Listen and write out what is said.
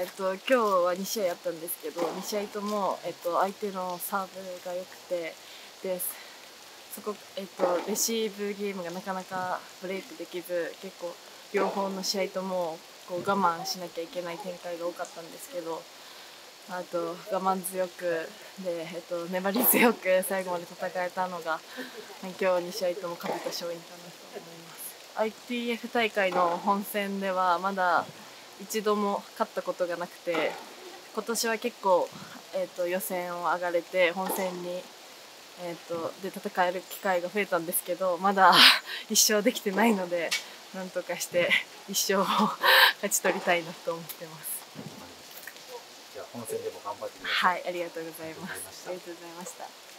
今日は2試合やったんですけど、2試合とも、相手のサーブが良くて、でそこ、レシーブゲームがなかなかブレイクできず、結構両方の試合ともこう我慢しなきゃいけない展開が多かったんですけど、あと我慢強くで、粘り強く最後まで戦えたのが今日2試合とも勝てた勝因かなと思います。ITF 大会の本戦ではまだ一度も勝ったことがなくて、今年は結構、予選を上がれて本戦に、で戦える機会が増えたんですけど、まだ一勝できてないので、なんとかして一勝を勝ち取りたいなと思ってます。 じゃあ本戦でも頑張ってください。 はい、ありがとうございます。ありがとうございました。